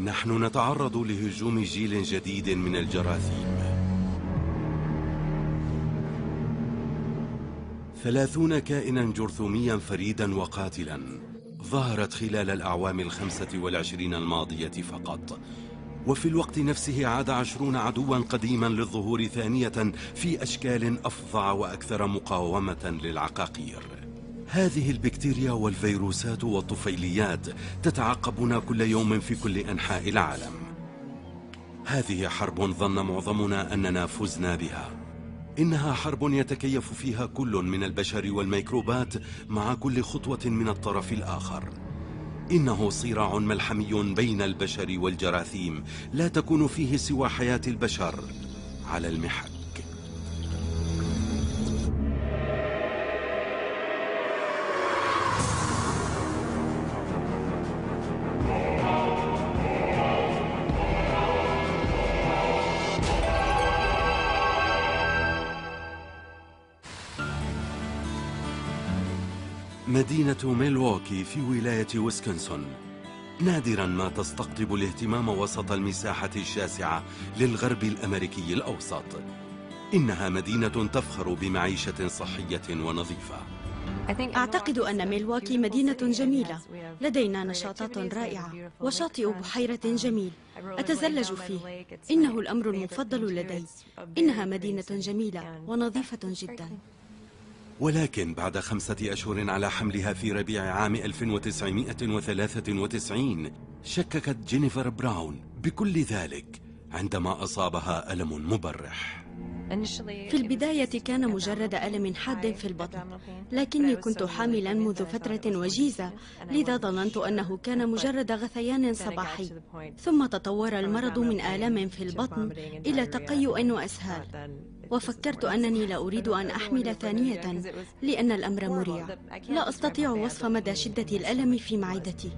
نحن نتعرض لهجوم جيل جديد من الجراثيم. 30 كائنا جرثوميا فريدا وقاتلا ظهرت خلال الأعوام 25 الماضية فقط، وفي الوقت نفسه عاد 20 عدوا قديما للظهور ثانية في أشكال أفظع وأكثر مقاومة للعقاقير. هذه البكتيريا والفيروسات والطفيليات تتعقبنا كل يوم في كل أنحاء العالم. هذه حرب ظن معظمنا أننا فزنا بها. إنها حرب يتكيف فيها كل من البشر والميكروبات مع كل خطوة من الطرف الآخر. إنه صراع ملحمي بين البشر والجراثيم لا تكون فيه سوى حياة البشر على المحك. مدينة ميلواكي في ولاية ويسكنسن نادرا ما تستقطب الاهتمام وسط المساحة الشاسعة للغرب الأمريكي الأوسط. إنها مدينة تفخر بمعيشة صحية ونظيفة. أعتقد أن ميلواكي مدينة جميلة. لدينا نشاطات رائعة وشاطئ بحيرة جميل أتزلج فيه. إنه الأمر المفضل لدي. إنها مدينة جميلة ونظيفة جدا. ولكن بعد 5 أشهر على حملها في ربيع عام 1993 شككت جينيفر براون بكل ذلك عندما أصابها ألم مبرح. في البداية كان مجرد ألم حاد في البطن، لكني كنت حاملا منذ فترة وجيزة، لذا ظننت أنه كان مجرد غثيان صباحي. ثم تطور المرض من آلام في البطن إلى تقيؤ وأسهال، وفكرت أنني لا أريد أن أحمل ثانية لأن الأمر مريع. لا أستطيع وصف مدى شدة الألم في معدتي.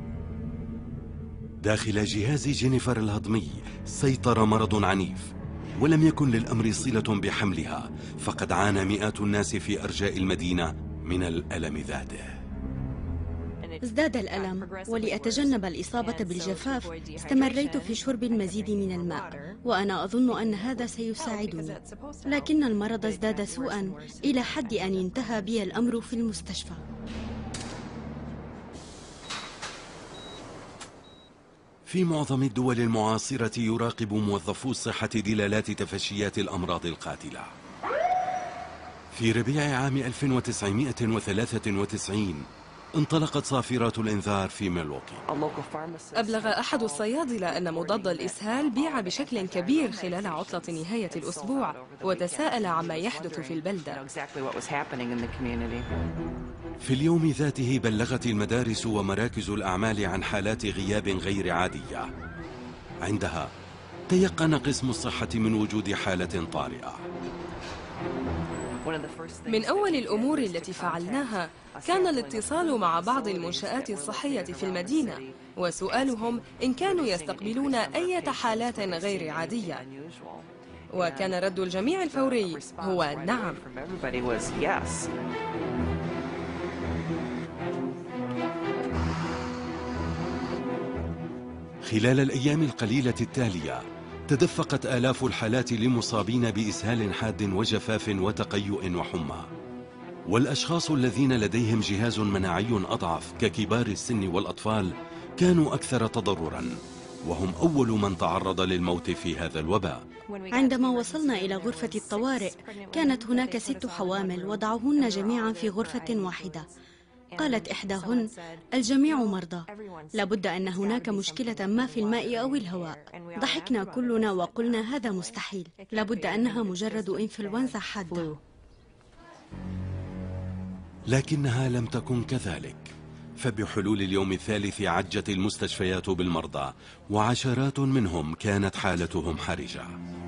داخل جهاز جينيفر الهضمي سيطر مرض عنيف، ولم يكن للأمر صلة بحملها، فقد عانى مئات الناس في أرجاء المدينة من الألم ذاته. ازداد الألم، ولأتجنب الإصابة بالجفاف استمريت في شرب المزيد من الماء، وأنا أظن أن هذا سيساعدني. لكن المرض ازداد سوءا إلى حد أن انتهى بي الأمر في المستشفى. في معظم الدول المعاصرة يراقب موظفو الصحة دلالات تفشيات الأمراض القاتلة. في ربيع عام 1993 انطلقت صافرات الإنذار في ميلواكي. أبلغ أحد الصيادلة أن مضاد الإسهال بيع بشكل كبير خلال عطلة نهاية الأسبوع، وتساءل عما يحدث في البلدة. في اليوم ذاته بلغت المدارس ومراكز الأعمال عن حالات غياب غير عادية. عندها تيقن قسم الصحة من وجود حالة طارئة. من أول الأمور التي فعلناها كان الاتصال مع بعض المنشآت الصحية في المدينة وسؤالهم إن كانوا يستقبلون أي حالات غير عادية، وكان رد الجميع الفوري هو نعم. خلال الأيام القليلة التالية تدفقت آلاف الحالات لمصابين بإسهال حاد وجفاف وتقيؤ وحمى، والأشخاص الذين لديهم جهاز مناعي أضعف ككبار السن والأطفال كانوا أكثر تضرراً، وهم أول من تعرض للموت في هذا الوباء. عندما وصلنا إلى غرفة الطوارئ كانت هناك 6 حوامل وضعوهن جميعا في غرفة واحدة. قالت إحداهن: الجميع مرضى، لابد أن هناك مشكلة ما في الماء أو الهواء. ضحكنا كلنا وقلنا هذا مستحيل، لابد أنها مجرد إنفلونزا حادة. لكنها لم تكن كذلك، فبحلول اليوم الثالث عجت المستشفيات بالمرضى، وعشرات منهم كانت حالتهم حرجة.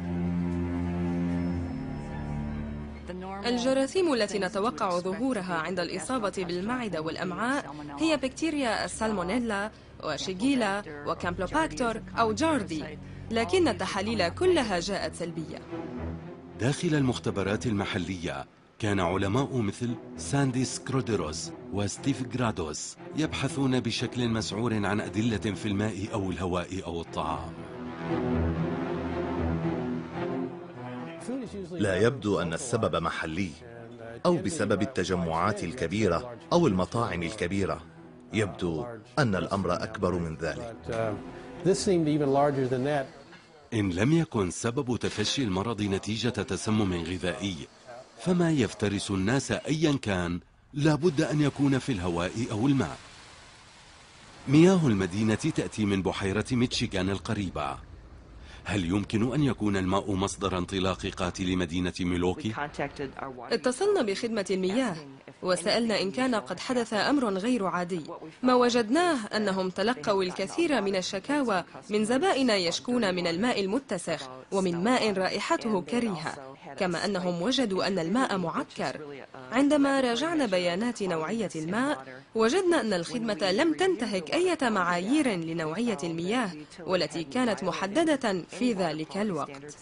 الجراثيم التي نتوقع ظهورها عند الإصابة بالمعدة والأمعاء هي بكتيريا السالمونيلا وشيجيلا وكامبلوباكتور أو جاردي، لكن التحاليل كلها جاءت سلبية. داخل المختبرات المحلية كان علماء مثل ساندي سكروديروس وستيف جرادوس يبحثون بشكل مسعور عن أدلة في الماء أو الهواء أو الطعام. لا يبدو أن السبب محلي أو بسبب التجمعات الكبيرة أو المطاعم الكبيرة. يبدو أن الأمر أكبر من ذلك. إن لم يكن سبب تفشي المرض نتيجة تسمم غذائي، فما يفترس الناس أيا كان لابد أن يكون في الهواء أو الماء. مياه المدينة تأتي من بحيرة ميتشيغان القريبة. هل يمكن أن يكون الماء مصدر انطلاق قاتل مدينة ميلوكي؟ اتصلنا بخدمة المياه وسألنا إن كان قد حدث أمر غير عادي. ما وجدناه أنهم تلقوا الكثير من الشكاوى من زبائن يشكون من الماء المتسخ ومن ماء رائحته كريهة، كما أنهم وجدوا أن الماء معكر. عندما راجعنا بيانات نوعية الماء وجدنا أن الخدمة لم تنتهك أي معايير لنوعية المياه والتي كانت محددة في ذلك الوقت.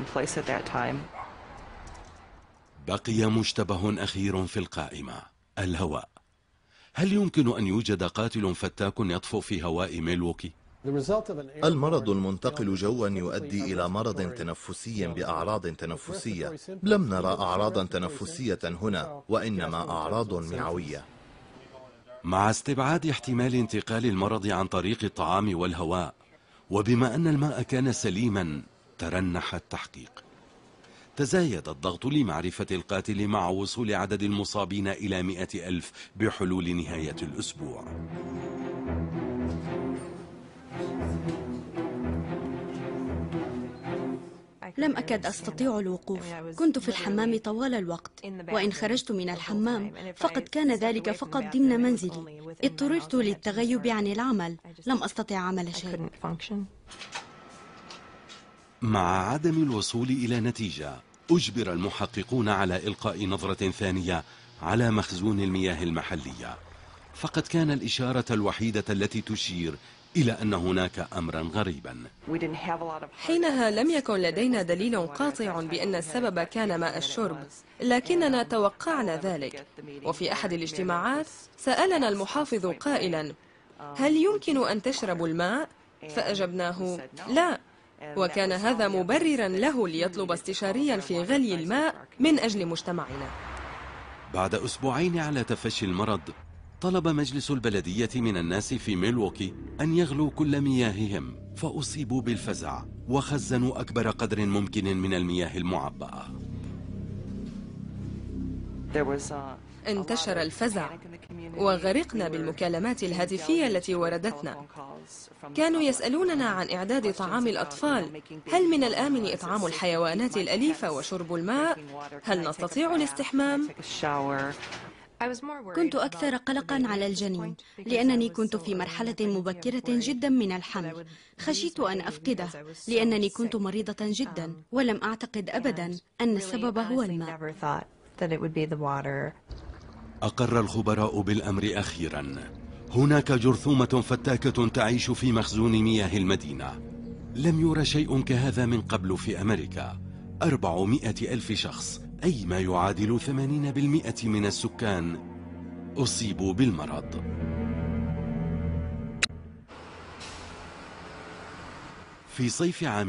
بقي مشتبه أخير في القائمة: الهواء. هل يمكن أن يوجد قاتل فتاك يطفو في هواء ميلوكي؟ المرض المنتقل جوا يؤدي إلى مرض تنفسي بأعراض تنفسية. لم نرى أعراضا تنفسية هنا، وإنما أعراض معوية. مع استبعاد احتمال انتقال المرض عن طريق الطعام والهواء، وبما أن الماء كان سليما، ترنح التحقيق. تزايد الضغط لمعرفة القاتل مع وصول عدد المصابين إلى 100,000 بحلول نهاية الأسبوع. لم أكد أستطيع الوقوف. كنت في الحمام طوال الوقت، وإن خرجت من الحمام فقد كان ذلك فقط ضمن منزلي. اضطررت للتغيب عن العمل، لم أستطع عمل شيء. مع عدم الوصول إلى نتيجة، أجبر المحققون على إلقاء نظرة ثانية على مخزون المياه المحلية، فقد كان الإشارة الوحيدة التي تشير إلى أن هناك أمرا غريبا. حينها لم يكن لدينا دليل قاطع بأن السبب كان ماء الشرب، لكننا توقعنا ذلك. وفي أحد الاجتماعات سألنا المحافظ قائلا: هل يمكن أن تشربوا الماء؟ فأجبناه: لا. وكان هذا مبررا له ليطلب استشاريا في غلي الماء من أجل مجتمعنا. بعد أسبوعين على تفشي المرض، طلب مجلس البلدية من الناس في ميلوكي أن يغلوا كل مياههم، فأصيبوا بالفزع وخزنوا أكبر قدر ممكن من المياه المعبأة. انتشر الفزع وغرقنا بالمكالمات الهاتفية التي وردتنا. كانوا يسألوننا عن إعداد طعام الأطفال. هل من الآمن إطعام الحيوانات الأليفة وشرب الماء؟ هل نستطيع الاستحمام؟ كنت أكثر قلقا على الجنين، لأنني كنت في مرحلة مبكرة جدا من الحمل. خشيت أن أفقده لأنني كنت مريضة جدا، ولم أعتقد أبدا أن السبب هو الماء. أقر الخبراء بالأمر أخيرا. هناك جرثومة فتاكة تعيش في مخزون مياه المدينة. لم يرى شيء كهذا من قبل في أمريكا. 400,000 شخص، أي ما يعادل 80% من السكان، أصيبوا بالمرض. في صيف عام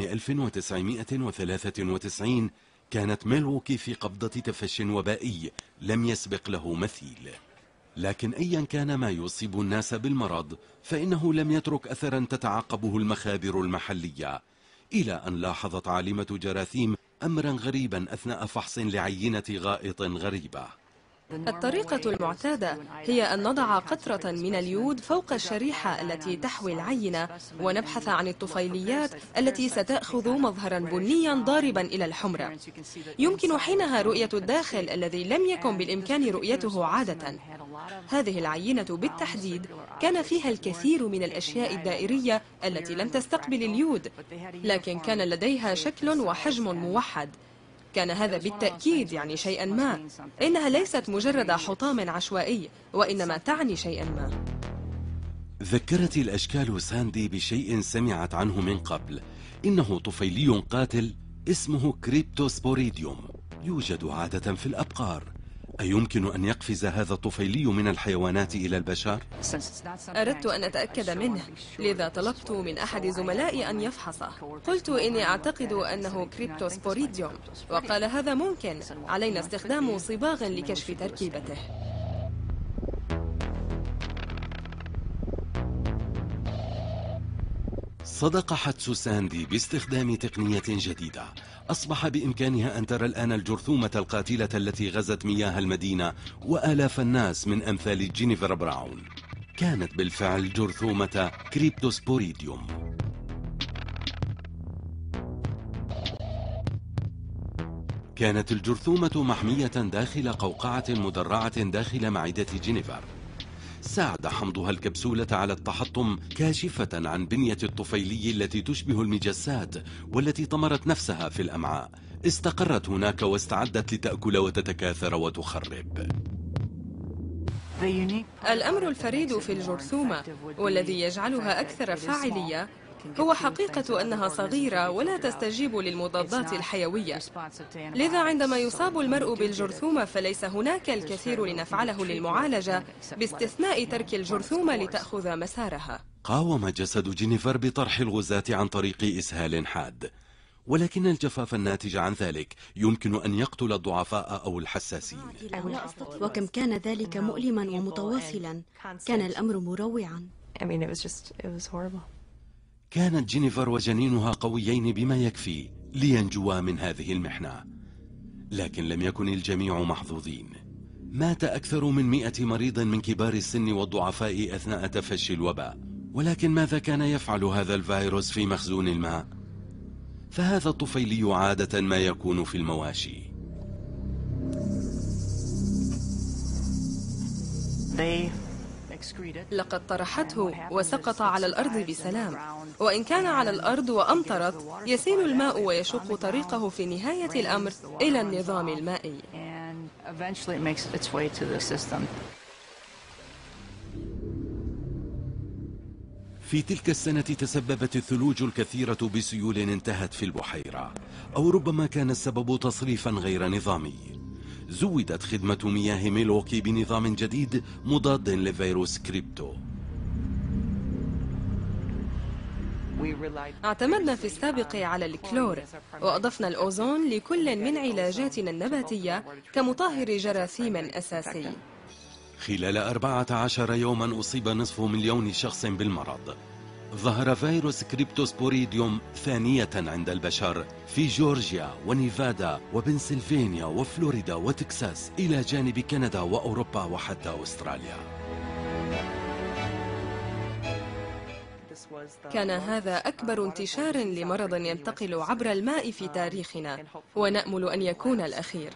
1993 كانت ميلوكي في قبضة تفشٍ وبائي لم يسبق له مثيل. لكن أيا كان ما يصيب الناس بالمرض، فإنه لم يترك أثرا تتعقبه المخابر المحلية، إلى أن لاحظت عالمة جراثيم أمرا غريبا أثناء فحص لعينة غائط غريبة. الطريقة المعتادة هي أن نضع قطرة من اليود فوق الشريحة التي تحوي العينة ونبحث عن الطفيليات التي ستأخذ مظهرا بنيا ضاربا إلى الحمرة. يمكن حينها رؤية الداخل الذي لم يكن بالإمكان رؤيته عادة. هذه العينة بالتحديد كان فيها الكثير من الأشياء الدائرية التي لم تستقبل اليود، لكن كان لديها شكل وحجم موحد. كان هذا بالتأكيد يعني شيئا ما. إنها ليست مجرد حطام عشوائي، وإنما تعني شيئا ما. ذكرت الأشكال ساندي بشيء سمعت عنه من قبل. إنه طفيلي قاتل اسمه كريبتوسبوريديوم، يوجد عادة في الأبقار. أيمكن أن يقفز هذا الطفيلي من الحيوانات إلى البشر؟ أردت أن أتأكد منه، لذا طلبت من أحد زملائي أن يفحصه. قلت إني أعتقد أنه كريبتوسبوريديوم، وقال هذا ممكن، علينا استخدام صباغ لكشف تركيبته. صدق حدس ساندي باستخدام تقنية جديدة. أصبح بإمكانها أن ترى الآن الجرثومة القاتلة التي غزت مياه المدينة وآلاف الناس من أمثال جينيفر براون. كانت بالفعل جرثومة كريبتوسبوريديوم. كانت الجرثومة محمية داخل قوقعة مدرعة داخل معدة جينيفر. ساعد حمضها الكبسولة على التحطم، كاشفة عن بنية الطفيلي التي تشبه المجسات والتي طمرت نفسها في الأمعاء. استقرت هناك واستعدت لتأكل وتتكاثر وتخرب. الأمر الفريد في الجرثومة والذي يجعلها أكثر فاعلية هو حقيقة أنها صغيرة ولا تستجيب للمضادات الحيوية. لذا عندما يصاب المرء بالجرثومة فليس هناك الكثير لنفعله للمعالجة، باستثناء ترك الجرثومة لتأخذ مسارها. قاوم جسد جينيفر بطرح الغزاة عن طريق إسهال حاد، ولكن الجفاف الناتج عن ذلك يمكن أن يقتل الضعفاء أو الحساسين. وكم كان ذلك مؤلما ومتواصلا، كان الأمر مروعا. كانت جينيفر وجنينها قويين بما يكفي لينجوا من هذه المحنة، لكن لم يكن الجميع محظوظين. مات أكثر من 100 مريض من كبار السن والضعفاء أثناء تفشي الوباء. ولكن ماذا كان يفعل هذا الفيروس في مخزون الماء؟ فهذا الطفيلي عادة ما يكون في المواشي. لقد طرحته وسقط على الأرض بسلام، وإن كان على الأرض وأمطرت يسيل الماء ويشق طريقه في نهاية الأمر إلى النظام المائي. في تلك السنة تسببت الثلوج الكثيرة بسيول انتهت في البحيرة، أو ربما كان السبب تصريفا غير نظامي. زودت خدمة مياه ميلوكي بنظام جديد مضاد لفيروس كريبتو. اعتمدنا في السابق على الكلور، وأضفنا الأوزون لكل من علاجاتنا النباتية كمطهر جراثيم أساسي. خلال 14 يوما أصيب نصف مليون شخص بالمرض. ظهر فيروس كريبتوسبوريديوم ثانية عند البشر في جورجيا ونيفادا وبنسلفانيا وفلوريدا وتكساس، إلى جانب كندا وأوروبا وحتى أستراليا. كان هذا أكبر انتشار لمرض ينتقل عبر الماء في تاريخنا، ونأمل أن يكون الأخير.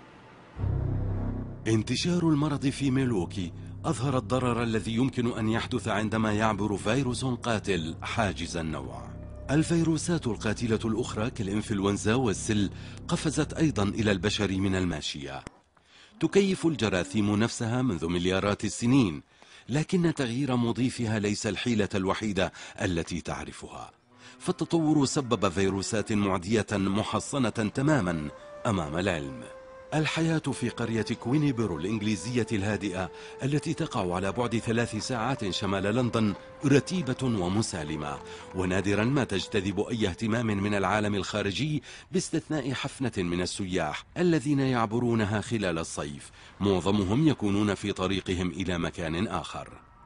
انتشار المرض في ميلوكي أظهر الضرر الذي يمكن أن يحدث عندما يعبر فيروس قاتل حاجز النوع. الفيروسات القاتلة الأخرى كالإنفلونزا والسل قفزت أيضا إلى البشر من الماشية. تكيف الجراثيم نفسها منذ مليارات السنين، لكن تغيير مضيفها ليس الحيلة الوحيدة التي تعرفها. فالتطور سبب فيروسات معدية محصنة تماما أمام العلم. الحياة في قرية كوينيبرو الإنجليزية الهادئة التي تقع على بعد 3 ساعات شمال لندن رتيبة ومسالمة، ونادرا ما تجتذب أي اهتمام من العالم الخارجي، باستثناء حفنة من السياح الذين يعبرونها خلال الصيف. معظمهم يكونون في طريقهم إلى مكان آخر.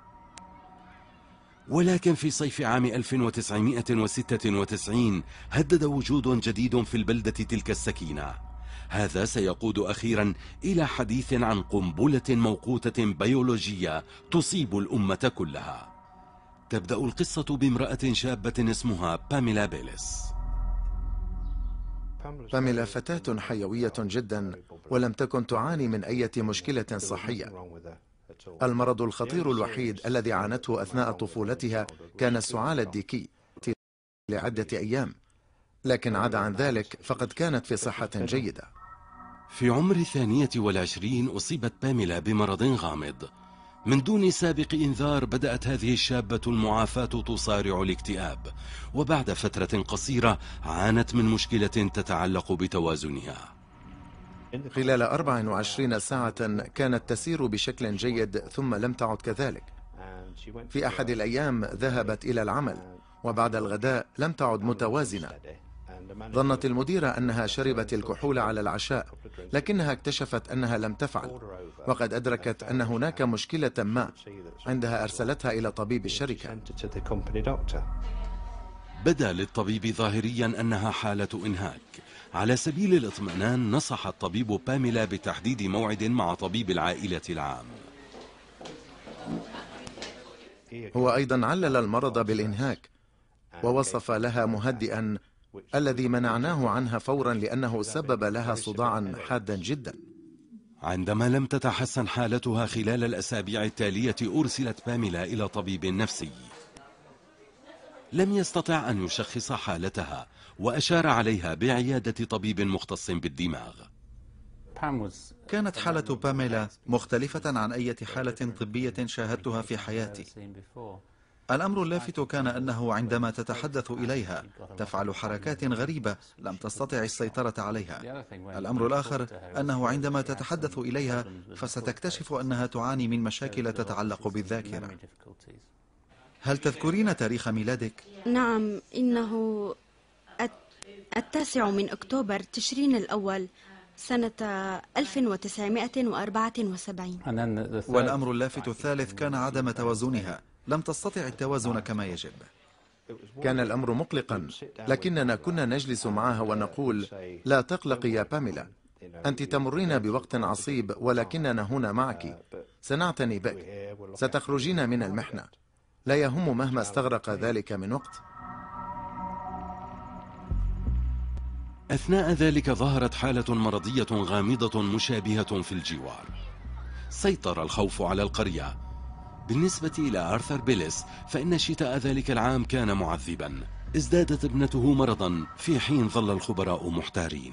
ولكن في صيف عام 1996 هدد وجود جديد في البلدة تلك السكينة. هذا سيقود أخيرا إلى حديث عن قنبلة موقوتة بيولوجية تصيب الأمة كلها. تبدأ القصة بامرأة شابة اسمها باميلا بيلس. باميلا فتاة حيوية جدا، ولم تكن تعاني من أي مشكلة صحية. المرض الخطير الوحيد الذي عانته أثناء طفولتها كان السعال الديكي لعدة أيام، لكن عدا عن ذلك فقد كانت في صحة جيدة. في عمر 22 أصيبت باميلا بمرض غامض. من دون سابق إنذار بدأت هذه الشابة المعافاة تصارع الاكتئاب، وبعد فترة قصيرة عانت من مشكلة تتعلق بتوازنها. خلال 24 ساعة كانت تسير بشكل جيد ثم لم تعد كذلك. في أحد الأيام ذهبت إلى العمل، وبعد الغداء لم تعد متوازنة. ظنت المديرة أنها شربت الكحول على العشاء، لكنها اكتشفت أنها لم تفعل، وقد أدركت أن هناك مشكلة ما. عندها أرسلتها إلى طبيب الشركة. بدا للطبيب ظاهريا أنها حالة إنهاك. على سبيل الاطمئنان نصح الطبيب باميلا بتحديد موعد مع طبيب العائلة العام. هو أيضا علل المرض بالإنهاك، ووصف لها مهدئا الذي منعناه عنها فورا لأنه سبب لها صداعا حادا جدا. عندما لم تتحسن حالتها خلال الأسابيع التالية أرسلت باميلا إلى طبيب نفسي. لم يستطع أن يشخص حالتها، وأشار عليها بعيادة طبيب مختص بالدماغ. كانت حالة باميلا مختلفة عن أي حالة طبية شاهدتها في حياتي. الأمر اللافت كان أنه عندما تتحدث إليها تفعل حركات غريبة لم تستطع السيطرة عليها. الأمر الآخر أنه عندما تتحدث إليها فستكتشف أنها تعاني من مشاكل تتعلق بالذاكرة. هل تذكرين تاريخ ميلادك؟ نعم، إنه 9 أكتوبر تشرين الأول سنة 1974. والأمر اللافت الثالث كان عدم توازنها، لم تستطع التوازن كما يجب. كان الأمر مقلقا، لكننا كنا نجلس معها ونقول: لا تقلقي يا باميلا، أنت تمرين بوقت عصيب، ولكننا هنا معك، سنعتني بك، ستخرجين من المحنة، لا يهم مهما استغرق ذلك من وقت. أثناء ذلك ظهرت حالة مرضية غامضة مشابهة في الجوار. سيطر الخوف على القرية. بالنسبة إلى آرثر بيلس فإن شتاء ذلك العام كان معذبا. ازدادت ابنته مرضا في حين ظل الخبراء محتارين.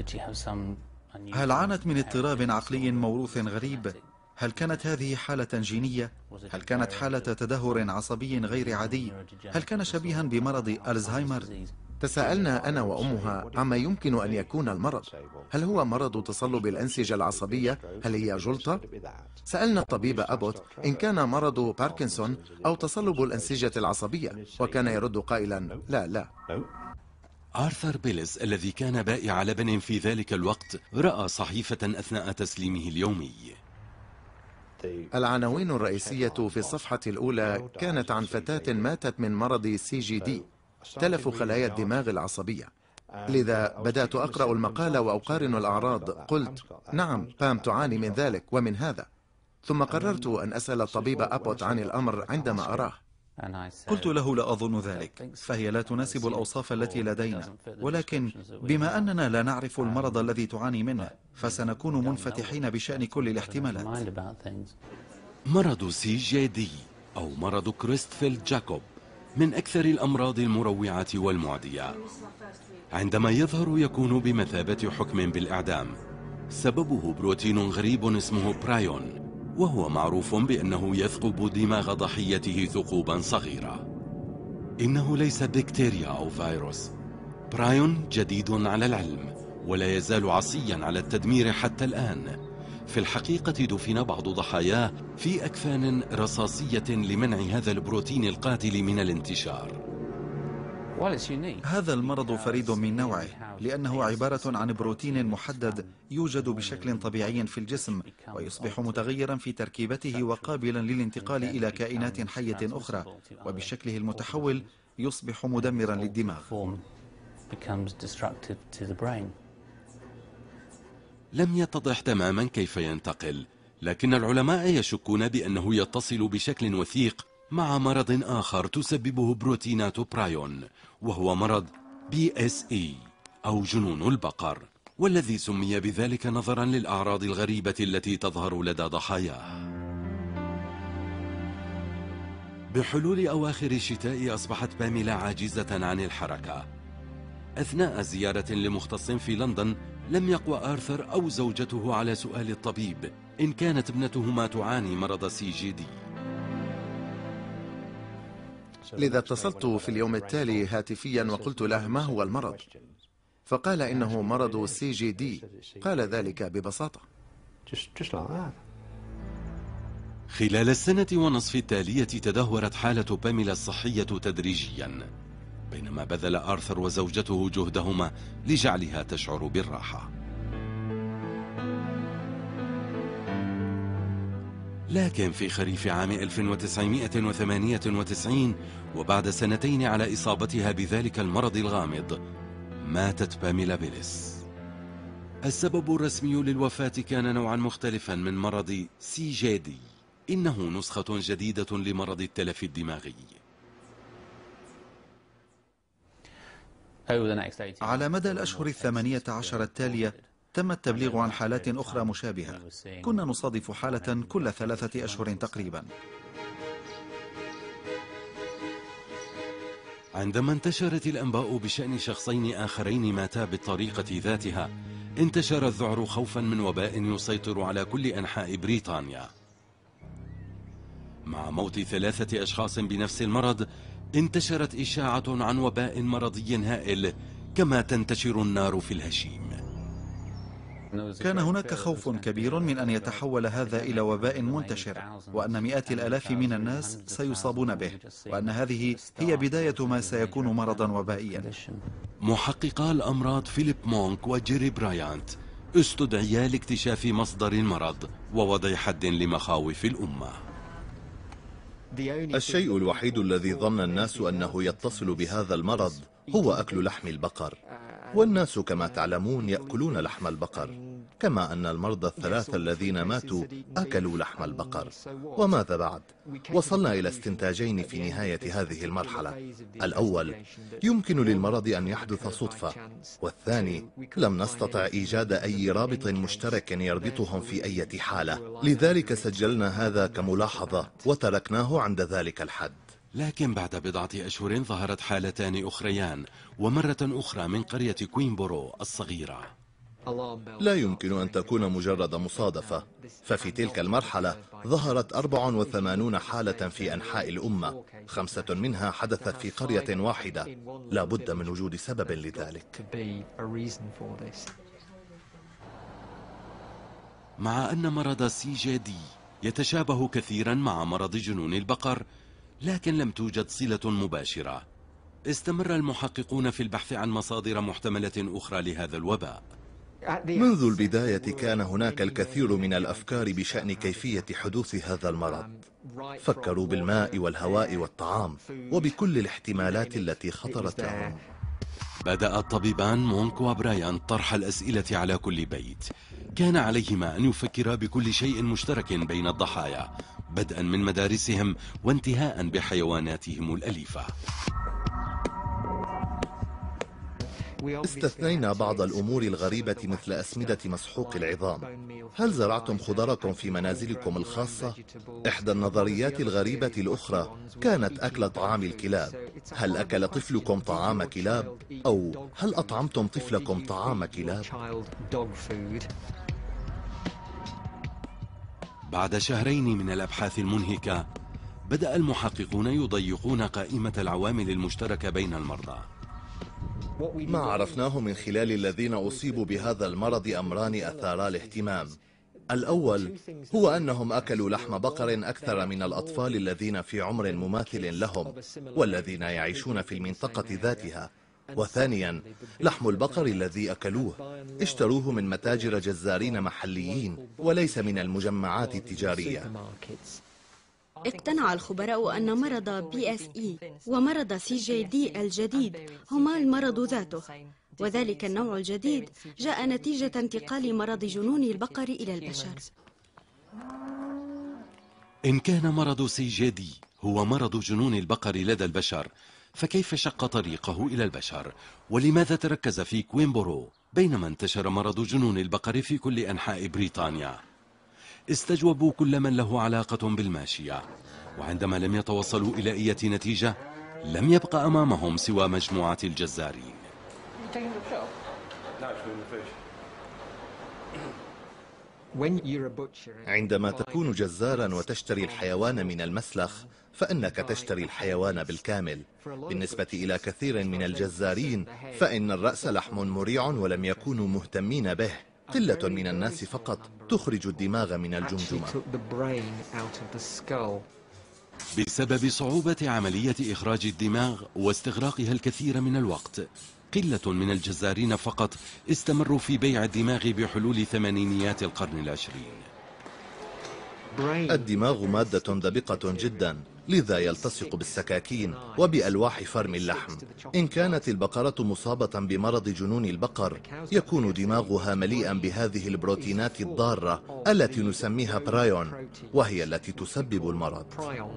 هل عانت من اضطراب عقلي موروث غريب؟ هل كانت هذه حالة جينية؟ هل كانت حالة تدهور عصبي غير عادي؟ هل كان شبيها بمرض ألزهايمر؟ تساءلنا أنا وأمها عما يمكن أن يكون المرض. هل هو مرض تصلب الأنسجة العصبية؟ هل هي جلطة؟ سألنا الطبيب أبوت إن كان مرض باركنسون أو تصلب الأنسجة العصبية، وكان يرد قائلا: لا. آرثر بيلس الذي كان بائع لبن في ذلك الوقت رأى صحيفة أثناء تسليمه اليومي. العناوين الرئيسية في الصفحة الأولى كانت عن فتاة ماتت من مرض CGD، تلف خلايا الدماغ العصبية. لذا بدأت أقرأ المقال وأقارن الأعراض. قلت: نعم، بام تعاني من ذلك ومن هذا. ثم قررت أن أسأل الطبيب أبوت عن الأمر عندما أراه. قلت له: لا أظن ذلك، فهي لا تناسب الأوصاف التي لدينا، ولكن بما أننا لا نعرف المرض الذي تعاني منه فسنكون منفتحين بشأن كل الاحتمالات. مرض CGD أو مرض كريستفيلد جاكوب من أكثر الأمراض المروعة والمعدية. عندما يظهر يكون بمثابة حكم بالإعدام. سببه بروتين غريب اسمه برايون، وهو معروف بأنه يثقب دماغ ضحيته ثقوبا صغيرة. إنه ليس بكتيريا أو فيروس. برايون جديد على العلم، ولا يزال عصيا على التدمير حتى الآن. في الحقيقة دفن بعض ضحاياه في أكفان رصاصية لمنع هذا البروتين القاتل من الانتشار. هذا المرض فريد من نوعه، لأنه عبارة عن بروتين محدد يوجد بشكل طبيعي في الجسم، ويصبح متغيرا في تركيبته وقابلا للانتقال إلى كائنات حية أخرى، وبشكله المتحول يصبح مدمرا للدماغ. لم يتضح تماما كيف ينتقل، لكن العلماء يشكون بأنه يتصل بشكل وثيق مع مرض آخر تسببه بروتينات برايون، وهو مرض BSE أو جنون البقر، والذي سمي بذلك نظرا للأعراض الغريبة التي تظهر لدى ضحاياه. بحلول أواخر الشتاء أصبحت باميلا عاجزة عن الحركة. أثناء زيارة لمختص في لندن لم يقوى آرثر أو زوجته على سؤال الطبيب إن كانت ابنتهما تعاني مرض CGD. لذا اتصلت في اليوم التالي هاتفيا وقلت له: ما هو المرض؟ فقال إنه مرض CJD. قال ذلك ببساطة. خلال السنة ونصف التالية تدهورت حالة باميلا الصحية تدريجيا، بينما بذل آرثر وزوجته جهدهما لجعلها تشعر بالراحة. لكن في خريف عام 1998 وبعد سنتين على إصابتها بذلك المرض الغامض، ماتت باميلا بيلس. السبب الرسمي للوفاة كان نوعا مختلفا من مرض CJD، إنه نسخة جديدة لمرض التلف الدماغي. على مدى الأشهر 18 التالية تم التبليغ عن حالات أخرى مشابهة. كنا نصادف حالة كل 3 أشهر تقريبا. عندما انتشرت الأنباء بشأن شخصين آخرين ماتا بالطريقة ذاتها، انتشر الذعر خوفا من وباء يسيطر على كل أنحاء بريطانيا. مع موت 3 أشخاص بنفس المرض، انتشرت إشاعة عن وباء مرضي هائل كما تنتشر النار في الهشيم. كان هناك خوف كبير من أن يتحول هذا إلى وباء منتشر، وأن مئات الآلاف من الناس سيصابون به، وأن هذه هي بداية ما سيكون مرضا وبائيا. محققا الأمراض فيليب مونك وجيري برايانت استدعيا لاكتشاف مصدر المرض ووضع حد لمخاوف الأمة. الشيء الوحيد الذي ظن الناس أنه يتصل بهذا المرض هو أكل لحم البقر، والناس كما تعلمون يأكلون لحم البقر، كما أن المرضى 3 الذين ماتوا أكلوا لحم البقر. وماذا بعد؟ وصلنا إلى استنتاجين في نهاية هذه المرحلة. الأول، يمكن للمرض أن يحدث صدفة، والثاني، لم نستطع إيجاد أي رابط مشترك يربطهم في أي حالة، لذلك سجلنا هذا كملاحظة وتركناه عند ذلك الحد. لكن بعد بضعة أشهر ظهرت حالتان أخريان، ومرة أخرى من قرية كوينبورو الصغيرة. لا يمكن أن تكون مجرد مصادفة، ففي تلك المرحلة ظهرت 84 حالة في أنحاء الأمة، 5 منها حدثت في قرية واحدة. لا بد من وجود سبب لذلك. مع أن مرض CJD يتشابه كثيرا مع مرض جنون البقر، لكن لم توجد صلة مباشرة. استمر المحققون في البحث عن مصادر محتملة أخرى لهذا الوباء. منذ البداية كان هناك الكثير من الأفكار بشأن كيفية حدوث هذا المرض. فكروا بالماء والهواء والطعام وبكل الاحتمالات التي خطرت لهم. بدأ الطبيبان مونك وبرايان طرح الأسئلة على كل بيت. كان عليهما أن يفكرا بكل شيء مشترك بين الضحايا، بدءا من مدارسهم وانتهاء بحيواناتهم الأليفة. استثنينا بعض الأمور الغريبة مثل أسمدة مسحوق العظام. هل زرعتم خضركم في منازلكم الخاصة؟ إحدى النظريات الغريبة الأخرى كانت أكل طعام الكلاب. هل أكل طفلكم طعام كلاب؟ أو هل أطعمتم طفلكم طعام كلاب؟ بعد شهرين من الأبحاث المنهكة، بدأ المحققون يضيقون قائمة العوامل المشتركة بين المرضى. ما عرفناه من خلال الذين أصيبوا بهذا المرض أمران أثارا الاهتمام. الأول هو أنهم أكلوا لحم بقر أكثر من الأطفال الذين في عمر مماثل لهم والذين يعيشون في المنطقة ذاتها. وثانيا، لحم البقر الذي أكلوه اشتروه من متاجر جزارين محليين وليس من المجمعات التجارية. اقتنع الخبراء أن مرض BSE ومرض CJD الجديد هما المرض ذاته، وذلك النوع الجديد جاء نتيجة انتقال مرض جنون البقر إلى البشر. إن كان مرض CJD هو مرض جنون البقر لدى البشر، فكيف شق طريقه إلى البشر؟ ولماذا تركز في كوينبورو بينما انتشر مرض جنون البقر في كل أنحاء بريطانيا؟ استجوبوا كل من له علاقة بالماشية، وعندما لم يتوصلوا إلى أي نتيجة لم يبقى أمامهم سوى مجموعة الجزارين. عندما تكون جزارا وتشتري الحيوان من المسلخ فإنك تشتري الحيوان بالكامل. بالنسبة إلى كثير من الجزارين فإن الرأس لحم مريع ولم يكونوا مهتمين به. قلة من الناس فقط تخرج الدماغ من الجمجمة. بسبب صعوبة عملية إخراج الدماغ واستغراقها الكثير من الوقت، قلة من الجزارين فقط استمروا في بيع الدماغ بحلول ثمانينيات القرن العشرين. الدماغ مادة دقيقة جدا، لذا يلتصق بالسكاكين وبألواح فرم اللحم. إن كانت البقرة مصابة بمرض جنون البقر يكون دماغها مليئا بهذه البروتينات الضارة التي نسميها برايون، وهي التي تسبب المرض.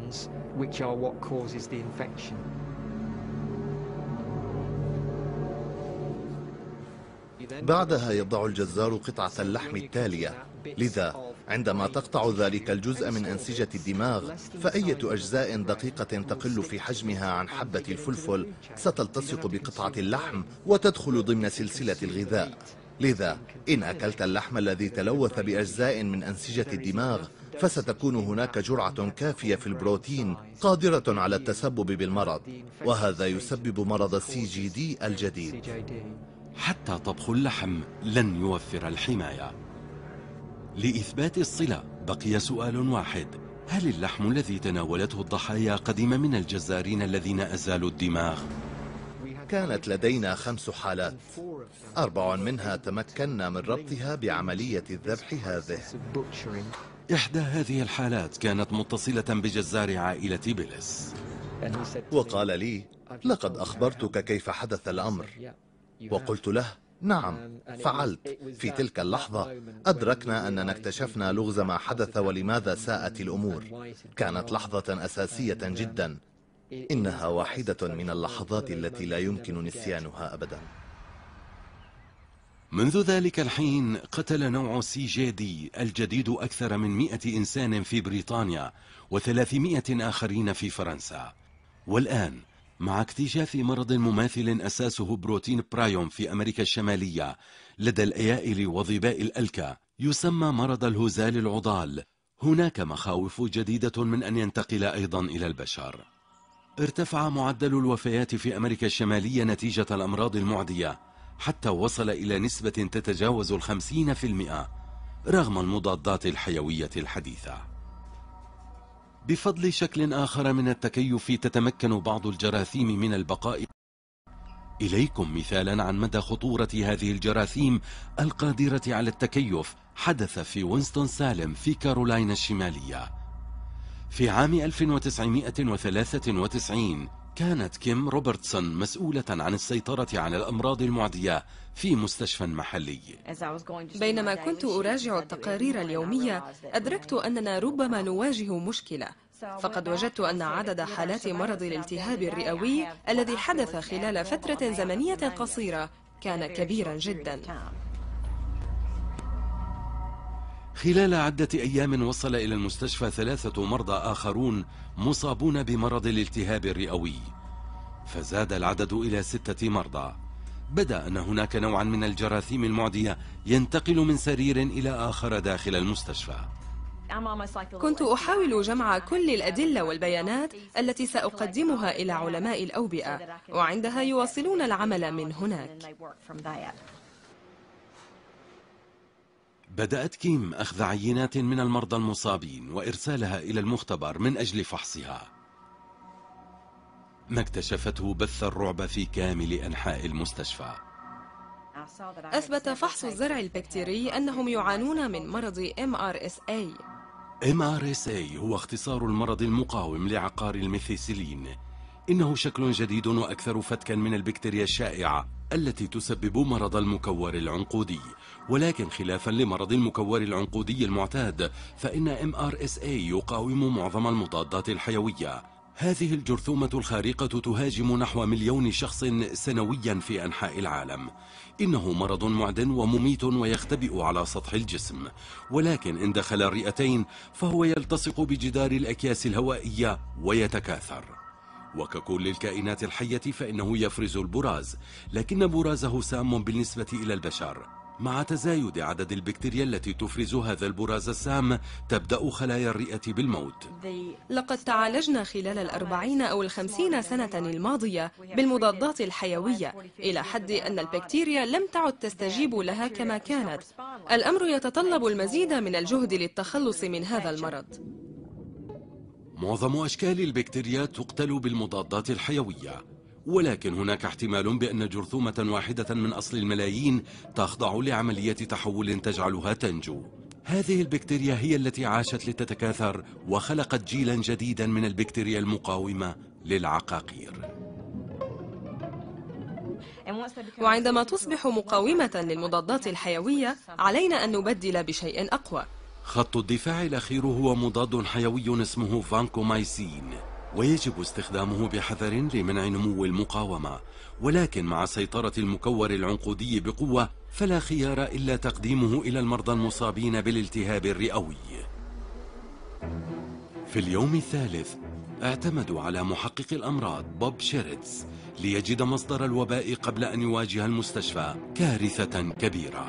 بعدها يضع الجزار قطعة اللحم التالية، لذا عندما تقطع ذلك الجزء من أنسجة الدماغ فأية أجزاء دقيقة تقل في حجمها عن حبة الفلفل ستلتصق بقطعة اللحم وتدخل ضمن سلسلة الغذاء. لذا إن أكلت اللحم الذي تلوث بأجزاء من أنسجة الدماغ فستكون هناك جرعة كافية في البروتين قادرة على التسبب بالمرض، وهذا يسبب مرض CGD الجديد. حتى طبخ اللحم لن يوفر الحماية. لإثبات الصلة بقي سؤال واحد: هل اللحم الذي تناولته الضحايا قدم من الجزارين الذين أزالوا الدماغ؟ كانت لدينا 5 حالات، 4 منها تمكنا من ربطها بعملية الذبح هذه. إحدى هذه الحالات كانت متصلة بجزار عائلة بيلس، وقال لي: لقد أخبرتك كيف حدث الأمر. وقلت له: نعم فعلت. في تلك اللحظة أدركنا أننا اكتشفنا لغز ما حدث ولماذا ساءت الأمور. كانت لحظة أساسية جدا، إنها واحدة من اللحظات التي لا يمكن نسيانها أبدا. منذ ذلك الحين قتل نوع CGD الجديد أكثر من 100 إنسان في بريطانيا و300 آخرين في فرنسا. والآن مع اكتشاف مرض مماثل أساسه بروتين برايون في أمريكا الشمالية لدى الأيائل وظباء الألكا يسمى مرض الهزال العضال، هناك مخاوف جديدة من أن ينتقل أيضا إلى البشر. ارتفع معدل الوفيات في أمريكا الشمالية نتيجة الأمراض المعدية حتى وصل إلى نسبة تتجاوز 50% رغم المضادات الحيوية الحديثة. بفضل شكل آخر من التكيف تتمكن بعض الجراثيم من البقاء. إليكم مثالا عن مدى خطورة هذه الجراثيم القادرة على التكيف حدث في وينستون سالم في كارولاينا الشمالية. في عام 1993 كانت كيم روبرتسون مسؤولة عن السيطرة على الأمراض المعدية في مستشفى محلي. بينما كنت أراجع التقارير اليومية أدركت أننا ربما نواجه مشكلة، فقد وجدت أن عدد حالات مرض الالتهاب الرئوي الذي حدث خلال فترة زمنية قصيرة كان كبيرا جدا. خلال عدة أيام وصل إلى المستشفى 3 مرضى آخرون مصابون بمرض الالتهاب الرئوي، فزاد العدد إلى 6 مرضى. بدأ أن هناك نوعا من الجراثيم المعدية ينتقل من سرير إلى آخر داخل المستشفى. كنت أحاول جمع كل الأدلة والبيانات التي سأقدمها إلى علماء الأوبئة، وعندها يواصلون العمل من هناك. بدأت كيم أخذ عينات من المرضى المصابين وإرسالها إلى المختبر من أجل فحصها. ما اكتشفته بث الرعب في كامل أنحاء المستشفى. أثبت فحص الزرع البكتيري أنهم يعانون من مرض MRSA. MRSA هو اختصار المرض المقاوم لعقار الميثيسيلين. إنه شكل جديد وأكثر فتكا من البكتيريا الشائعة التي تسبب مرض المكور العنقودي، ولكن خلافا لمرض المكور العنقودي المعتاد فإن MRSA يقاوم معظم المضادات الحيوية. هذه الجرثومة الخارقة تهاجم نحو 1,000,000 شخص سنويا في أنحاء العالم. إنه مرض معد ومميت ويختبئ على سطح الجسم، ولكن إن دخل الرئتين فهو يلتصق بجدار الأكياس الهوائية ويتكاثر. وككل الكائنات الحية فإنه يفرز البراز، لكن برازه سام بالنسبة إلى البشر. مع تزايد عدد البكتيريا التي تفرز هذا البراز السام تبدأ خلايا الرئة بالموت. لقد تعالجنا خلال 40 أو 50 سنة الماضية بالمضادات الحيوية إلى حد أن البكتيريا لم تعد تستجيب لها كما كانت. الأمر يتطلب المزيد من الجهد للتخلص من هذا المرض. معظم أشكال البكتيريا تقتل بالمضادات الحيوية، ولكن هناك احتمال بأن جرثومة واحدة من أصل الملايين تخضع لعملية تحول تجعلها تنجو. هذه البكتيريا هي التي عاشت لتتكاثر وخلقت جيلا جديدا من البكتيريا المقاومة للعقاقير. وعندما تصبح مقاومة للمضادات الحيوية علينا أن نبدل بشيء أقوى. خط الدفاع الأخير هو مضاد حيوي اسمه فانكومايسين، ويجب استخدامه بحذر لمنع نمو المقاومة، ولكن مع سيطرة المكور العنقودي بقوة فلا خيار إلا تقديمه إلى المرضى المصابين بالالتهاب الرئوي. في اليوم الثالث اعتمدوا على محقق الأمراض بوب شيرتز ليجد مصدر الوباء قبل أن يواجه المستشفى كارثة كبيرة.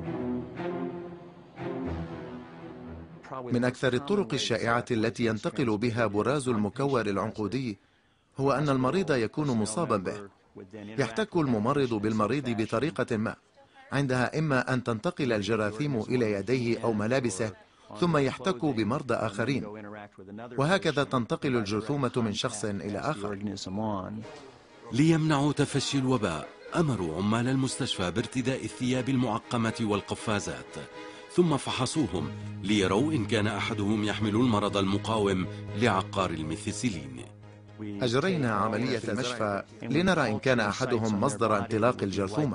من أكثر الطرق الشائعة التي ينتقل بها براز المكور العنقودي هو أن المريض يكون مصابا به. يحتك الممرض بالمريض بطريقة ما، عندها إما أن تنتقل الجراثيم إلى يديه أو ملابسه ثم يحتك بمرضى آخرين، وهكذا تنتقل الجرثومة من شخص إلى آخر. ليمنعوا تفشي الوباء أمروا عمال المستشفى بارتداء الثياب المعقمة والقفازات، ثم فحصوهم ليروا إن كان أحدهم يحمل المرض المقاوم لعقار الميثيسيلين. أجرينا عملية المشفى لنرى إن كان أحدهم مصدر انطلاق الجرثومة،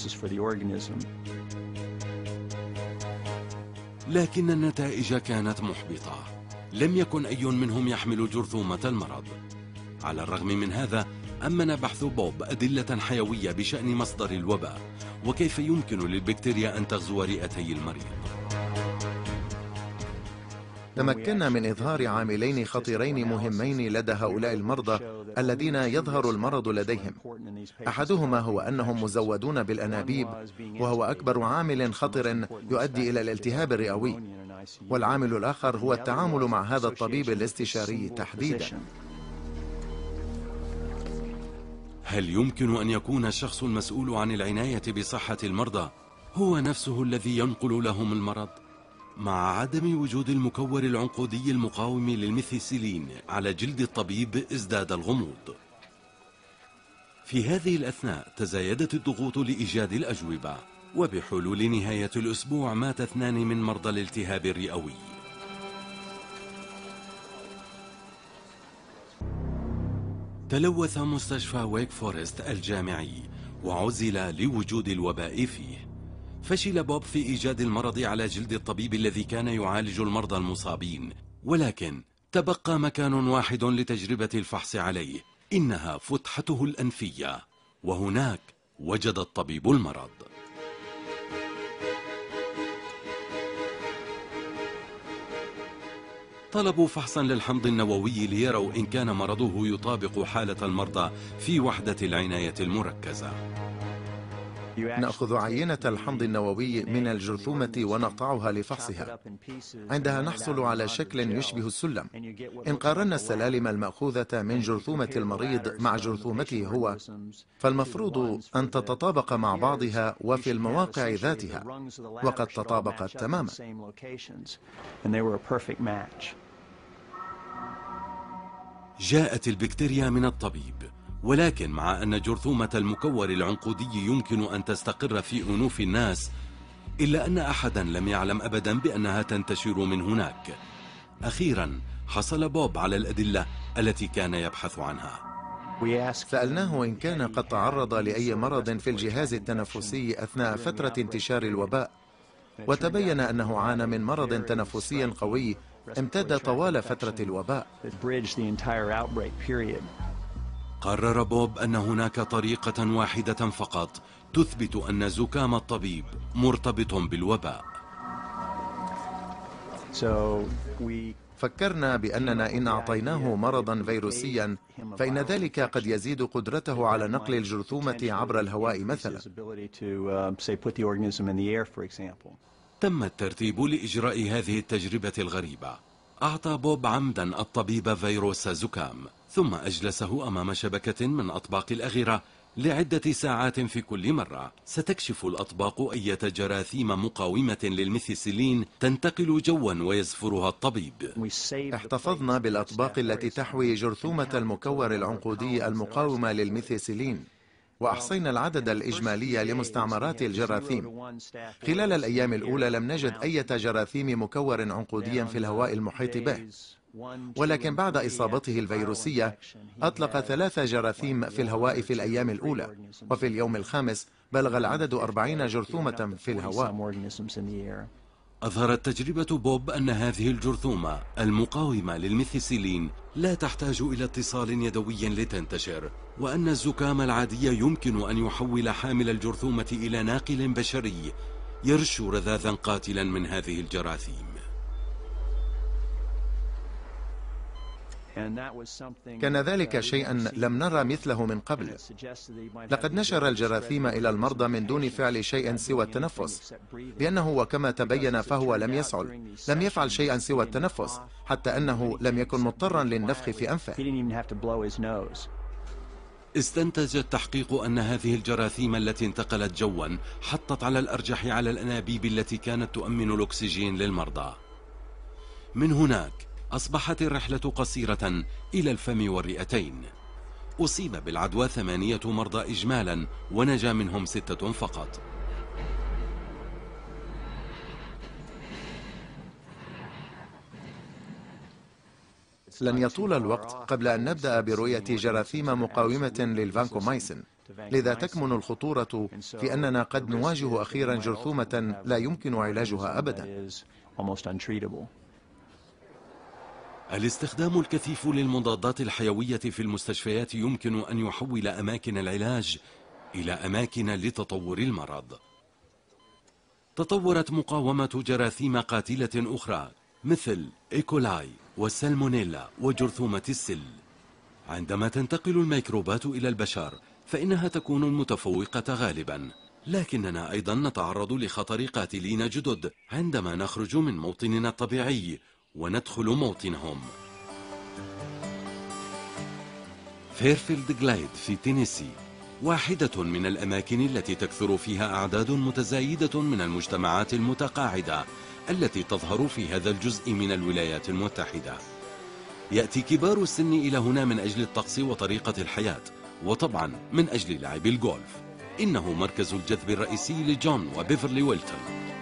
لكن النتائج كانت محبطة. لم يكن أي منهم يحمل جرثومة المرض. على الرغم من هذا أمن بحث بوب أدلة حيوية بشأن مصدر الوباء وكيف يمكن للبكتيريا أن تغزو رئتي المريض. تمكنا من إظهار عاملين خطيرين مهمين لدى هؤلاء المرضى الذين يظهر المرض لديهم. أحدهما هو أنهم مزودون بالأنابيب، وهو أكبر عامل خطر يؤدي إلى الالتهاب الرئوي، والعامل الآخر هو التعامل مع هذا الطبيب الاستشاري تحديدا. هل يمكن أن يكون الشخص المسؤول عن العناية بصحة المرضى هو نفسه الذي ينقل لهم المرض؟ مع عدم وجود المكور العنقودي المقاوم للميثيسيلين على جلد الطبيب ازداد الغموض. في هذه الأثناء تزايدت الضغوط لإيجاد الأجوبة، وبحلول نهاية الأسبوع مات 2 من مرضى الالتهاب الرئوي. تلوث مستشفى ويك فورست الجامعي وعزل لوجود الوباء فيه. فشل بوب في إيجاد المرض على جلد الطبيب الذي كان يعالج المرضى المصابين، ولكن تبقى مكان واحد لتجربة الفحص عليه، إنها فتحته الأنفية، وهناك وجد الطبيب المرض. طلبوا فحصا للحمض النووي ليروا إن كان مرضه يطابق حالة المرضى في وحدة العناية المركزة. نأخذ عينة الحمض النووي من الجرثومة ونقطعها لفحصها. عندها نحصل على شكل يشبه السلم. إن قارنا السلالم المأخوذة من جرثومة المريض مع جرثومته هو، فالمفروض أن تتطابق مع بعضها وفي المواقع ذاتها، وقد تطابقت تماما. جاءت البكتيريا من الطبيب، ولكن مع أن جرثومة المكور العنقودي يمكن أن تستقر في أنوف الناس، إلا أن أحدا لم يعلم أبدا بأنها تنتشر من هناك. أخيرا حصل بوب على الأدلة التي كان يبحث عنها. سألناه إن كان قد تعرض لأي مرض في الجهاز التنفسي أثناء فترة انتشار الوباء، وتبين أنه عانى من مرض تنفسي قوي امتد طوال فترة الوباء. قرر بوب أن هناك طريقة واحدة فقط تثبت أن زكام الطبيب مرتبط بالوباء. فكرنا بأننا إن أعطيناه مرضا فيروسيا فإن ذلك قد يزيد قدرته على نقل الجرثومة عبر الهواء مثلا. تم الترتيب لإجراء هذه التجربة الغريبة. أعطى بوب عمدا الطبيب فيروس زكام، ثم أجلسه أمام شبكة من أطباق الأغرة لعدة ساعات في كل مرة. ستكشف الأطباق أية جراثيم مقاومة للميثيسيلين تنتقل جوا ويزفرها الطبيب. احتفظنا بالأطباق التي تحوي جرثومة المكور العنقودي المقاومة للميثيسيلين، وأحصينا العدد الإجمالي لمستعمرات الجراثيم. خلال الأيام الأولى لم نجد أي جراثيم مكور عنقودي في الهواء المحيط به، ولكن بعد إصابته الفيروسية أطلق 3 جراثيم في الهواء في الأيام الأولى، وفي اليوم الخامس بلغ العدد 40 جرثومة في الهواء. أظهرت تجربة بوب أن هذه الجرثومة المقاومة للميثيسيلين لا تحتاج إلى اتصال يدوي لتنتشر، وأن الزكام العادي يمكن أن يحول حامل الجرثومة إلى ناقل بشري يرش رذاذا قاتلا من هذه الجراثيم. كان ذلك شيئا لم نرى مثله من قبل. لقد نشر الجراثيم إلى المرضى من دون فعل شيء سوى التنفس، لأنه وكما تبين فهو لم يفعل شيئا سوى التنفس، حتى أنه لم يكن مضطرا للنفخ في أنفه. استنتج التحقيق أن هذه الجراثيم التي انتقلت جوا حطت على الأرجح على الأنابيب التي كانت تؤمن الأكسجين للمرضى. من هناك أصبحت الرحلة قصيرة إلى الفم والرئتين. أصيب بالعدوى 8 مرضى إجمالا، ونجا منهم 6 فقط. لن يطول الوقت قبل أن نبدأ برؤية جراثيم مقاومة للفانكومايسين، لذا تكمن الخطورة في أننا قد نواجه أخيرا جرثومة لا يمكن علاجها أبدا. الاستخدام الكثيف للمضادات الحيوية في المستشفيات يمكن أن يحول أماكن العلاج إلى أماكن لتطور المرض. تطورت مقاومة جراثيم قاتلة أخرى مثل إيكولاي والسالمونيلا وجرثومة السل. عندما تنتقل الميكروبات إلى البشر فإنها تكون المتفوقة غالبا، لكننا أيضا نتعرض لخطر قاتلين جدد عندما نخرج من موطننا الطبيعي وندخل موطنهم. فيرفيلد جلايد في تينيسي واحدة من الأماكن التي تكثر فيها أعداد متزايدة من المجتمعات المتقاعدة التي تظهر في هذا الجزء من الولايات المتحدة. يأتي كبار السن إلى هنا من أجل الطقس وطريقة الحياة، وطبعا من أجل لعب الجولف. إنه مركز الجذب الرئيسي لجون وبيفرلي ويلتون.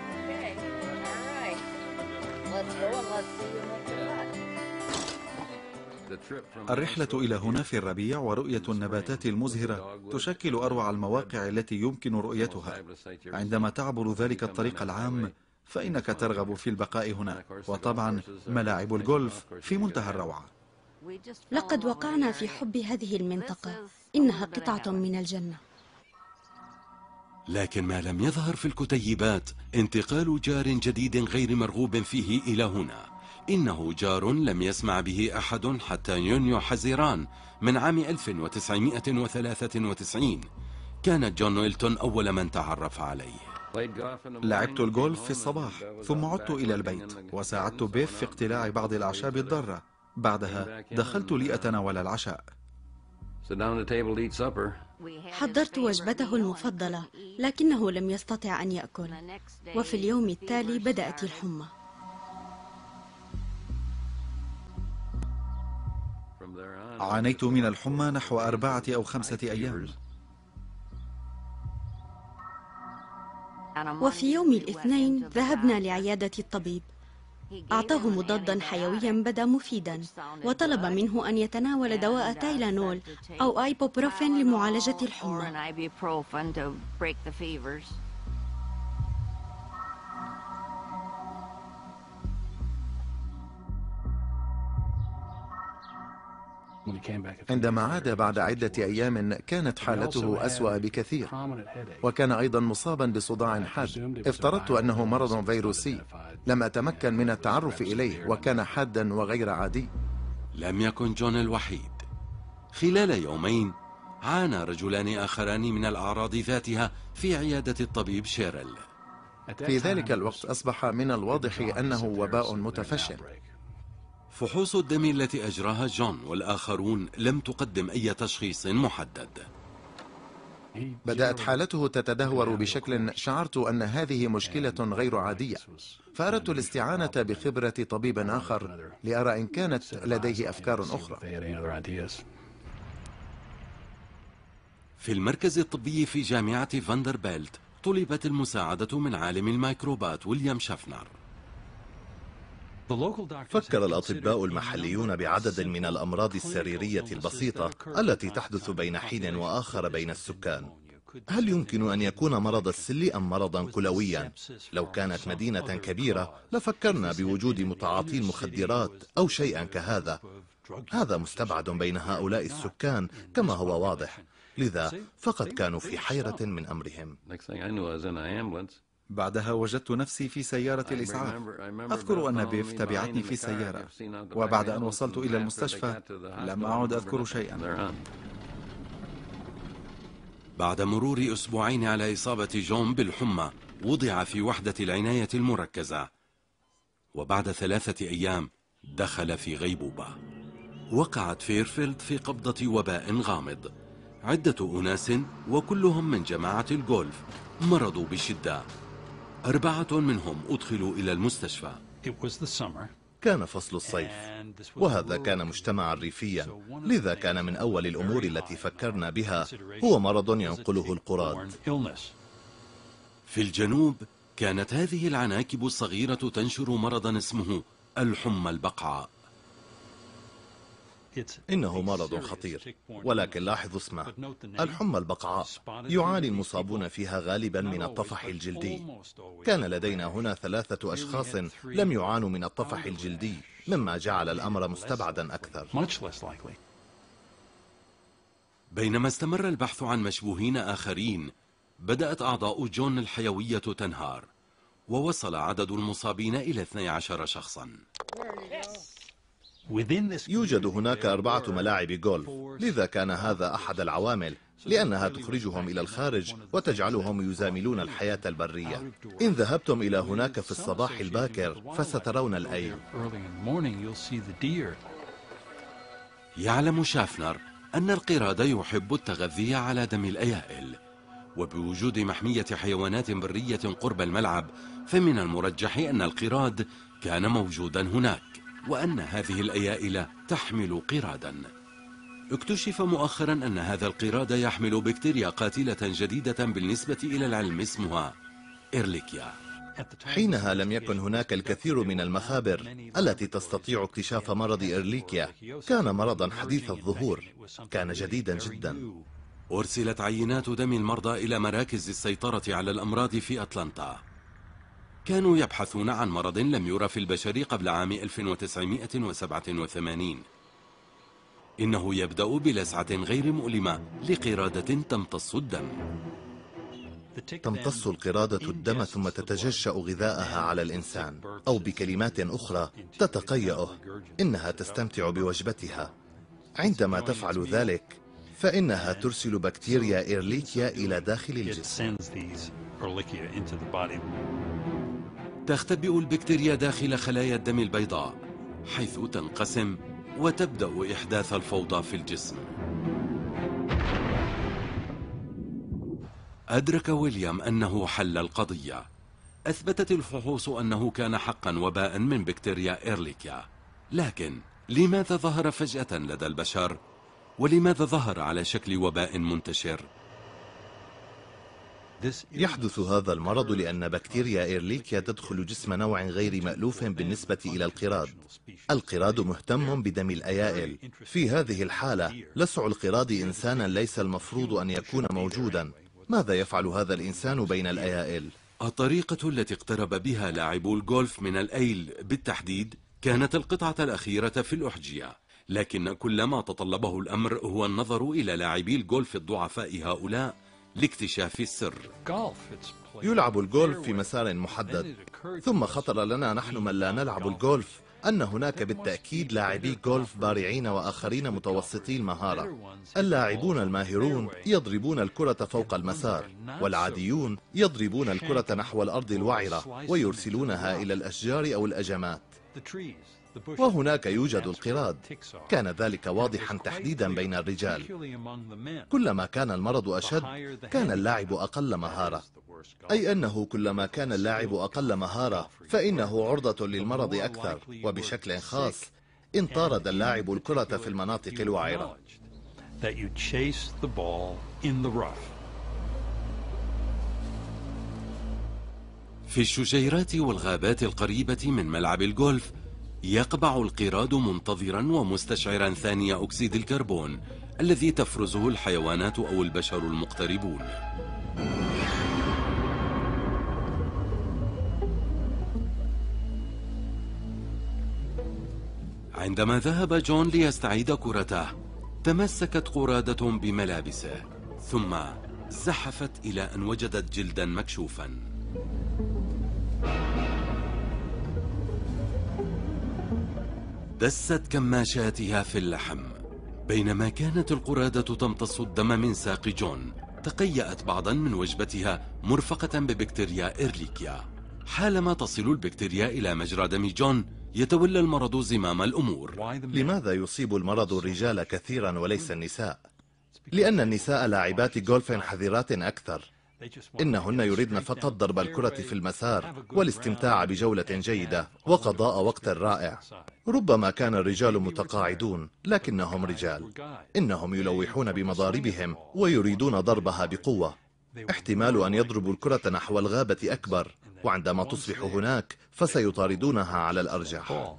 الرحلة إلى هنا في الربيع ورؤية النباتات المزهرة تشكل أروع المواقع التي يمكن رؤيتها. عندما تعبر ذلك الطريق العام فإنك ترغب في البقاء هنا، وطبعا ملاعب الجولف في منتهى الروعة. لقد وقعنا في حب هذه المنطقة، إنها قطعة من الجنة. لكن ما لم يظهر في الكتيبات انتقال جار جديد غير مرغوب فيه إلى هنا. إنه جار لم يسمع به أحد حتى يونيو حزيران من عام 1993. كان جون ويلتون أول من تعرف عليه. لعبت الجولف في الصباح، ثم عدت إلى البيت وساعدت بيف في اقتلاع بعض الأعشاب الضارة. بعدها دخلت لأتناول العشاء. حضرت وجبته المفضلة، لكنه لم يستطع أن يأكل، وفي اليوم التالي بدأت الحمى. عانيت من الحمى نحو 4 أو 5 أيام. وفي يوم الاثنين ذهبنا لعيادة الطبيب. أعطاه مضادا حيويا بدا مفيدا، وطلب منه أن يتناول دواء تايلانول أو أيبوبروفين لمعالجة الحمى. عندما عاد بعد عدة أيام كانت حالته أسوأ بكثير، وكان أيضا مصابا بصداع حاد. افترضت أنه مرض فيروسي، لم أتمكن من التعرف إليه، وكان حادا وغير عادي. لم يكن جون الوحيد. خلال يومين عانى رجلان آخران من الأعراض ذاتها في عيادة الطبيب شيرل. في ذلك الوقت أصبح من الواضح أنه وباء متفشٍ. فحوص الدم التي أجراها جون والآخرون لم تقدم أي تشخيص محدد. بدأت حالته تتدهور بشكل شعرت أن هذه مشكلة غير عادية، فأردت الاستعانة بخبرة طبيب آخر لأرى إن كانت لديه أفكار أخرى. في المركز الطبي في جامعة فاندربيلت طلبت المساعدة من عالم الميكروبات ويليام شافنر. فكر الأطباء المحليون بعدد من الأمراض السريرية البسيطة التي تحدث بين حين وآخر بين السكان. هل يمكن أن يكون مرض السل أم مرضا كلويا؟ لو كانت مدينة كبيرة لفكرنا بوجود متعاطي المخدرات أو شيئا كهذا. هذا مستبعد بين هؤلاء السكان كما هو واضح، لذا فقد كانوا في حيرة من أمرهم. بعدها وجدت نفسي في سيارة الإسعاف. أذكر أن بيف تبعتني في سيارة، وبعد أن وصلت إلى المستشفى لم أعد أذكر شيئا. بعد مرور أسبوعين على إصابة جون بالحمى وضع في وحدة العناية المركزة، وبعد 3 أيام دخل في غيبوبة. وقعت فيرفيلد في قبضة وباء غامض. عدة أناس وكلهم من جماعة الجولف مرضوا بشدة. 4 منهم أدخلوا إلى المستشفى. كان فصل الصيف، وهذا كان مجتمعا ريفيا، لذا كان من أول الأمور التي فكرنا بها هو مرض ينقله القراد. في الجنوب كانت هذه العناكب الصغيرة تنشر مرضا اسمه الحمى البقعاء. إنه مرض خطير، ولكن لاحظوا اسمه الحمى البقعاء. يعاني المصابون فيها غالبا من الطفح الجلدي. كان لدينا هنا 3 أشخاص لم يعانوا من الطفح الجلدي، مما جعل الأمر مستبعدا أكثر. بينما استمر البحث عن مشبوهين آخرين، بدأت أعضاء جون الحيوية تنهار، ووصل عدد المصابين إلى 12 شخصا. يوجد هناك 4 ملاعب جولف، لذا كان هذا أحد العوامل، لأنها تخرجهم إلى الخارج وتجعلهم يزاملون الحياة البرية. إن ذهبتم إلى هناك في الصباح الباكر فسترون الأيل. يعلم شافنر أن القراد يحب التغذية على دم الأيائل، وبوجود محمية حيوانات برية قرب الملعب فمن المرجح أن القراد كان موجودا هناك، وأن هذه الأيائل تحمل قرادا. اكتشف مؤخرا أن هذا القراد يحمل بكتيريا قاتلة جديدة بالنسبة إلى العلم اسمها إيرليكيا. حينها لم يكن هناك الكثير من المخابر التي تستطيع اكتشاف مرض إيرليكيا. كان مرضا حديث الظهور، كان جديدا جدا. أرسلت عينات دم المرضى إلى مراكز السيطرة على الأمراض في أتلانتا. كانوا يبحثون عن مرض لم يرى في البشر قبل عام 1987. إنه يبدأ بلسعة غير مؤلمة لقرادة تمتص الدم. تمتص القرادة الدم ثم تتجشأ غذاءها على الإنسان، أو بكلمات أخرى تتقيأه. إنها تستمتع بوجبتها. عندما تفعل ذلك فإنها ترسل بكتيريا إيرليكيا إلى داخل الجسم. تختبئ البكتيريا داخل خلايا الدم البيضاء، حيث تنقسم وتبدأ إحداث الفوضى في الجسم. أدرك ويليام أنه حل القضية. أثبتت الفحوص أنه كان حقا وباء من بكتيريا إيرليكيا، لكن لماذا ظهر فجأة لدى البشر؟ ولماذا ظهر على شكل وباء منتشر؟ يحدث هذا المرض لأن بكتيريا إيرليكيا تدخل جسم نوع غير مألوف بالنسبة إلى القراد. القراد مهتم بدم الأيائل. في هذه الحالة لسع القراد إنسانا ليس المفروض أن يكون موجودا. ماذا يفعل هذا الإنسان بين الأيائل؟ الطريقة التي اقترب بها لاعبو الجولف من الأيل بالتحديد كانت القطعة الأخيرة في الأحجية. لكن كل ما تطلبه الأمر هو النظر إلى لاعبي الجولف الضعفاء هؤلاء لاكتشاف السر. يلعب الجولف في مسار محدد، ثم خطر لنا نحن من لا نلعب الجولف أن هناك بالتأكيد لاعبي جولف بارعين وآخرين متوسطي المهارة. اللاعبون الماهرون يضربون الكرة فوق المسار، والعاديون يضربون الكرة نحو الأرض الوعرة ويرسلونها إلى الأشجار أو الأجمات. وهناك يوجد القراد. كان ذلك واضحا تحديدا بين الرجال. كلما كان المرض أشد كان اللاعب أقل مهارة، أي أنه كلما كان اللاعب أقل مهارة فإنه عرضة للمرض أكثر، وبشكل خاص إن طارد اللاعب الكرة في المناطق الوعرة. في الشجيرات والغابات القريبة من ملعب الجولف يقبع القراد منتظرا ومستشعرا ثاني أكسيد الكربون الذي تفرزه الحيوانات أو البشر المقتربون. عندما ذهب جون ليستعيد كرته تمسكت قرادة بملابسه، ثم زحفت إلى أن وجدت جلدا مكشوفا. دست كماشاتها في اللحم. بينما كانت القرادة تمتص الدم من ساق جون تقيأت بعضا من وجبتها مرفقة ببكتيريا إيرليكيا. حالما تصل البكتيريا إلى مجرى دم جون يتولى المرض زمام الأمور. لماذا يصيب المرض الرجال كثيرا وليس النساء؟ لأن النساء لاعبات جولف حذرات أكثر. إنهن يريدن فقط ضرب الكرة في المسار والاستمتاع بجولة جيدة وقضاء وقت رائع. ربما كان الرجال متقاعدون لكنهم رجال. إنهم يلوحون بمضاربهم ويريدون ضربها بقوة. احتمال أن يضربوا الكرة نحو الغابة أكبر، وعندما تصبح هناك فسيطاردونها على الأرجح.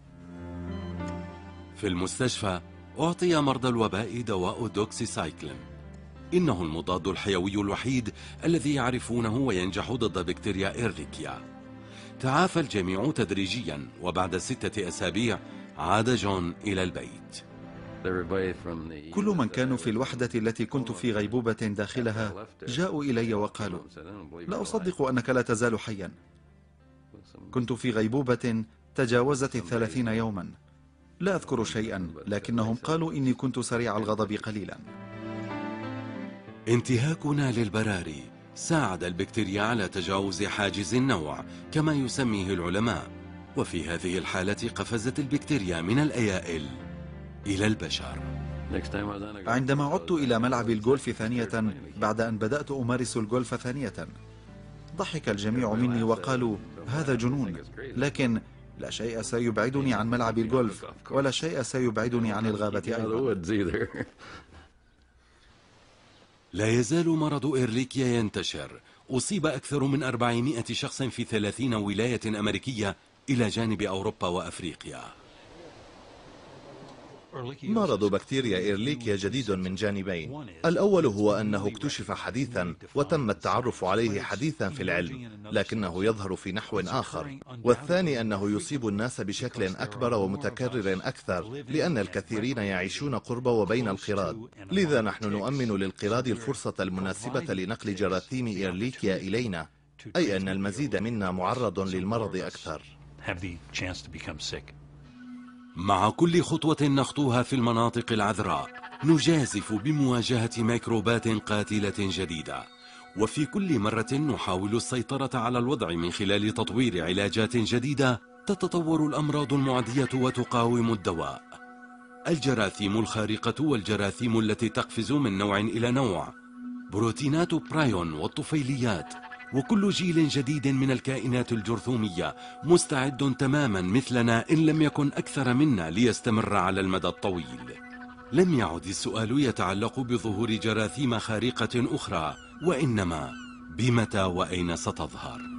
في المستشفى أعطي مرضى الوباء دواء دوكسيسايكلين. إنه المضاد الحيوي الوحيد الذي يعرفونه وينجح ضد بكتيريا إيرليكيا. تعافى الجميع تدريجيا، وبعد 6 أسابيع عاد جون إلى البيت. كل من كانوا في الوحدة التي كنت في غيبوبة داخلها جاءوا إلي وقالوا: لا أصدق أنك لا تزال حيا. كنت في غيبوبة تجاوزت 30 يوما. لا أذكر شيئا، لكنهم قالوا إني كنت سريع الغضب قليلا. انتهاكنا للبراري ساعد البكتيريا على تجاوز حاجز النوع كما يسميه العلماء، وفي هذه الحالة قفزت البكتيريا من الأيائل إلى البشر. عندما عدت إلى ملعب الجولف ثانية بعد أن بدأت أمارس الجولف ثانية، ضحك الجميع مني وقالوا: هذا جنون، لكن لا شيء سيبعدني عن ملعب الجولف ولا شيء سيبعدني عن الغابة أيضا. لا يزال مرض إيرليكيا ينتشر. أصيب أكثر من 400 شخص في 30 ولاية أمريكية إلى جانب أوروبا وأفريقيا. مرض بكتيريا إيرليكيا جديد من جانبين. الأول هو أنه اكتشف حديثا وتم التعرف عليه حديثا في العلم، لكنه يظهر في نحو آخر. والثاني أنه يصيب الناس بشكل أكبر ومتكرر أكثر، لأن الكثيرين يعيشون قرب وبين القراد. لذا نحن نؤمن للقراد الفرصة المناسبة لنقل جراثيم إيرليكيا إلينا، أي أن المزيد منا معرض للمرض أكثر. مع كل خطوة نخطوها في المناطق العذراء نجازف بمواجهة ميكروبات قاتلة جديدة، وفي كل مرة نحاول السيطرة على الوضع من خلال تطوير علاجات جديدة تتطور الأمراض المعدية وتقاوم الدواء. الجراثيم الخارقة والجراثيم التي تقفز من نوع إلى نوع، بروتينات برايون والطفيليات، وكل جيل جديد من الكائنات الجرثومية مستعد تماما مثلنا إن لم يكن أكثر منا ليستمر على المدى الطويل. لم يعد السؤال يتعلق بظهور جراثيم خارقة أخرى، وإنما بمتى وأين ستظهر.